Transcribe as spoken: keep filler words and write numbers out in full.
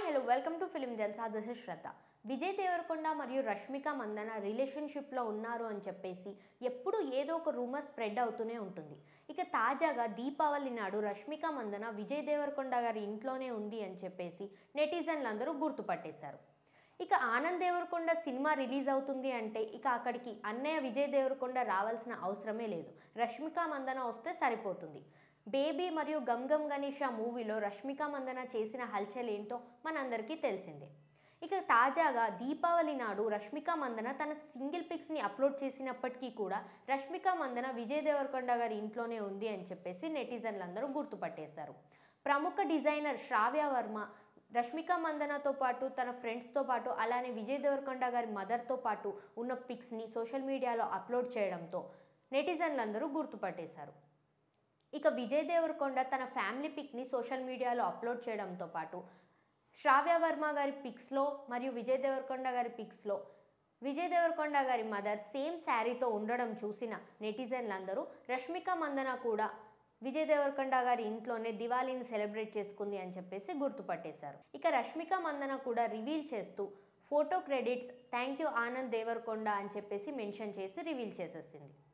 Hello welcome to film Jalsa. This is Shraddha. Vijay Deverakonda మరియు రష్మిక మందన రిలేషన్షిప్లో ఉన్నారు అని చెప్పేసి ఎప్పుడు ఏదో ఒక రూమర్ స్ప్రెడ్ అవుతూనే ఉంటుంది. ఇక తాజాగా దీపావళి నాడు రష్మిక మందన విజయ్ దేవరకొండ గారి ఇంట్లోనే ఉంది అని చెప్పేసి నెటిజన్లు అందరూ గుర్తుపట్టేశారు. ఇక ఆనంద్ దేవరకొండ సినిమా రిలీజ్ అవుతుంది అంటే ఇక అక్కడికి అన్నయ్య విజయ్ దేవరకొండ రావాల్సిన అవసరమే లేదు, రష్మిక మందన వస్తే సరిపోతుంది. బేబీ మరియు గమ్ గమ్ గణేష మూవీలో రష్మిక మందన చేసిన హల్చల్ ఏంటో మనందరికీ తెలిసిందే. ఇక తాజాగా దీపావళి నాడు రష్మిక మందన తన సింగిల్ పిక్స్ని అప్లోడ్ చేసినప్పటికీ కూడా రష్మిక మందన విజయ్ దేవరకొండ గారి ఇంట్లోనే ఉంది అని చెప్పేసి నెటిజన్లు అందరూ గుర్తుపట్టేశారు. ప్రముఖ డిజైనర్ శ్రావ్య వర్మ రష్మిక మందనతో పాటు తన ఫ్రెండ్స్తో పాటు అలానే విజయ్ దేవరకొండ గారి మదర్తో పాటు ఉన్న పిక్స్ని సోషల్ మీడియాలో అప్లోడ్ చేయడంతో నెటిజన్లు అందరూ గుర్తుపట్టేశారు. ఇక విజయ్ దేవరకొండ తన ఫ్యామిలీ పిక్ని సోషల్ మీడియాలో అప్లోడ్ చేయడంతో పాటు శ్రావ్య వర్మ గారి పిక్స్లో మరియు విజయ్ దేవరకొండ గారి పిక్స్లో విజయ్ దేవరకొండ గారి మదర్ సేమ్ శారీతో ఉండడం చూసిన నెటిజన్లు అందరూ రష్మిక మందన కూడా విజయ్ దేవరకొండ గారి ఇంట్లోనే దివాళీని సెలబ్రేట్ చేసుకుంది అని చెప్పేసి గుర్తుపట్టేశారు. ఇక రష్మిక మందన కూడా రివీల్ చేస్తూ photo credits thank you Anand Deverakonda అని చెప్పేసి మెన్షన్ చేసి రివీల్ చేసేసింది.